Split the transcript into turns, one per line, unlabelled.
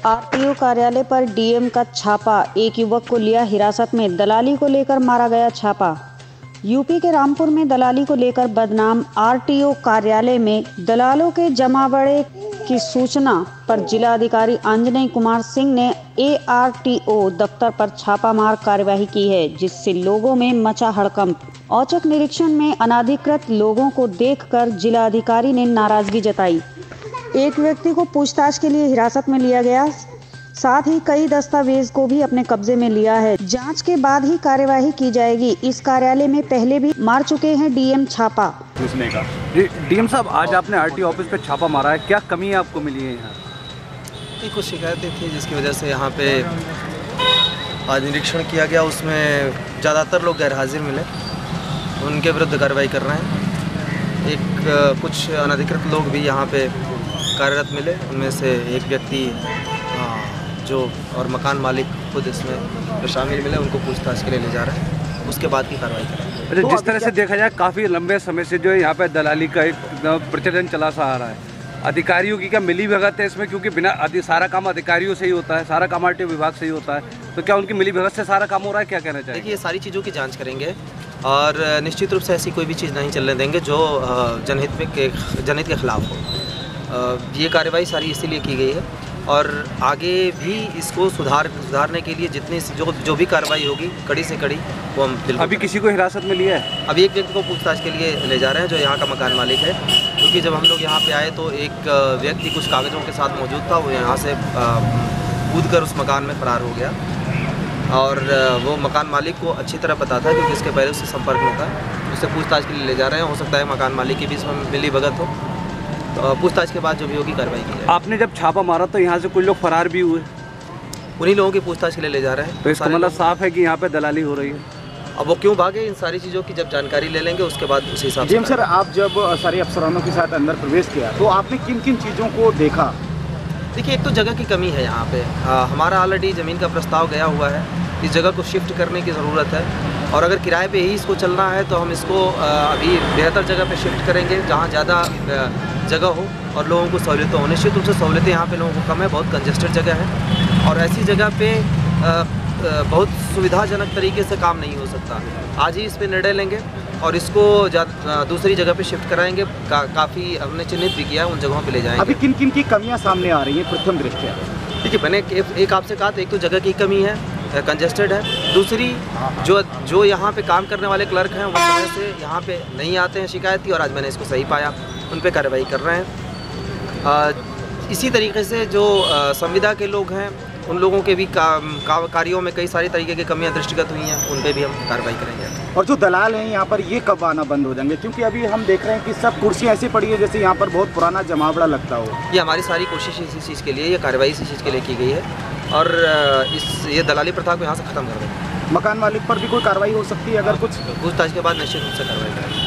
RTO कार्यालय पर DM का छापा, एक युवक को लिया हिरासत में। दलाली को लेकर मारा गया छापा। यूपी के रामपुर में दलाली को लेकर बदनाम आरटीओ कार्यालय में दलालों के जमावड़े की सूचना पर जिलाधिकारी अंजनी कुमार सिंह ने एआरटीओ दफ्तर पर छापामार कार्यवाही की है, जिससे लोगों में मचा हड़कंप। औचक निरीक्षण में अनाधिकृत लोगों को देखकर जिलाधिकारी ने नाराजगी जताई। एक व्यक्ति को पूछताछ के लिए हिरासत में लिया गया, साथ ही कई दस्तावेज को भी अपने कब्जे में लिया है। जांच के बाद ही कार्यवाही की जाएगी। इस कार्यालय में पहले भी मार चुके हैं डीएम छापा।
पूछने का डीएम साहब, आज आपने आरटीओ ऑफिस पे छापा मारा है, क्या कमी आपको मिली है यहाँ?
कुछ शिकायतें थी जिसकी वजह से यहाँ पे आज निरीक्षण किया गया। उसमें ज़्यादातर लोग गैर हाजिर मिले, उनके विरुद्ध कार्रवाई कर रहे हैं। कुछ अनधिकृत लोग भी यहाँ पे कार्यरत मिले, उनमें से एक व्यक्ति जो और मकान मालिक खुद इसमें जो शामिल मिले, उनको पूछताछ के लिए ले जा रहे हैं। उसके बाद की कार्रवाई करेंगे।
तो जिस तरह से देखा जाए, काफ़ी लंबे समय से जो है यहाँ पे दलाली का एक प्रचलन चला सा आ रहा है। अधिकारियों की क्या मिली भगत है इसमें? क्योंकि बिना सारा काम अधिकारियों से ही होता है, सारा काम आरटीओ विभाग से ही होता है, तो क्या उनकी मिली भगत से सारा काम हो रहा है? क्या कहना चाहिए?
देखिए, सारी चीज़ों की जाँच करेंगे और निश्चित रूप से ऐसी कोई भी चीज़ नहीं चलने देंगे जो जनहित के खिलाफ हो। ये कार्रवाई सारी इसीलिए की गई है और आगे भी इसको सुधारने के लिए जितनी जो भी कार्रवाई होगी, कड़ी से कड़ी, वो हम बिल्कुल।
अभी किसी को हिरासत में लिया है?
अभी एक व्यक्ति को पूछताछ के लिए ले जा रहे हैं, जो यहाँ का मकान मालिक है। क्योंकि जब हम लोग यहाँ पे आए तो एक व्यक्ति कुछ कागज़ों के साथ मौजूद था, वो यहाँ से कूदकर उस मकान में फरार हो गया और वो मकान मालिक को अच्छी तरह पता था क्योंकि इसके पहले उससे संपर्क में था। उससे पूछताछ के लिए ले जा रहे हैं। हो सकता है मकान मालिक की भी इसमें मिली भगत हो, तो पूछताछ के बाद जो भी होगी कार्रवाई की जाएगी।
आपने जब छापा मारा तो यहाँ से कुछ लोग फरार भी हुए,
उन्हीं लोगों की पूछताछ के लिए ले जा रहे हैं।
तो इसका मतलब साफ है कि यहाँ पे दलाली हो रही है।
अब वो क्यों भागे, इन सारी चीज़ों की जब जानकारी ले लेंगे उसके बाद उसी हिसाब से।
सर, आप जब सारे अफसरानों के साथ अंदर प्रवेश किया तो आपने किन किन चीज़ों को देखा?
देखिए, एक तो जगह की कमी है यहाँ पे। हमारा ऑलरेडी ज़मीन का प्रस्ताव गया हुआ है, इस जगह को शिफ्ट करने की ज़रूरत है और अगर किराए पे ही इसको चलना है तो हम इसको अभी बेहतर जगह पे शिफ्ट करेंगे जहाँ ज़्यादा जगह हो और लोगों को सहूलियत हो। निश्चित रूप से सहूलियतें यहाँ पे लोगों को कम है, बहुत कंजेस्टेड जगह है और ऐसी जगह पे बहुत सुविधाजनक तरीके से काम नहीं हो सकता। आज ही इस पर निर्णय लेंगे और इसको दूसरी जगह पे शिफ्ट कराएंगे। काफ़ी हमने चिन्हित भी किया, उन जगहों पे ले जाएंगे।
अभी किन किन की कमियाँ सामने आ रही हैं प्रथम दृष्टया?
देखिए, मैंने एक आपसे कहा था, एक तो जगह की कमी है, कंजेस्टेड है। दूसरी, जो यहाँ पे काम करने वाले क्लर्क हैं वो समय से यहाँ पे नहीं आते हैं, शिकायत थी और आज मैंने इसको सही पाया, उन पे कार्रवाई कर रहे हैं। इसी तरीके से जो संविदा के लोग हैं, उन लोगों के भी कार्यों में कई सारी तरीके की कमियां दृष्टिगत हुई हैं, उन पे भी हम कार्रवाई करेंगे।
और जो दलाल हैं यहाँ पर, ये कब आना बंद हो जाएंगे? क्योंकि अभी हम देख रहे हैं कि सब कुर्सियाँ ऐसी पड़ी है जैसे यहाँ पर बहुत पुराना जमावड़ा लगता हो।
ये हमारी सारी कोशिश इसी चीज़ के लिए, ये कार्रवाई इसी चीज़ के लिए की गई है और ये दलाली प्रथा को यहाँ से ख़त्म कर देंगे।
मकान मालिक पर भी कोई कार्रवाई हो सकती है अगर कुछ
पूछताछ के बाद निश्चित रूप से कार्रवाई करेंगे।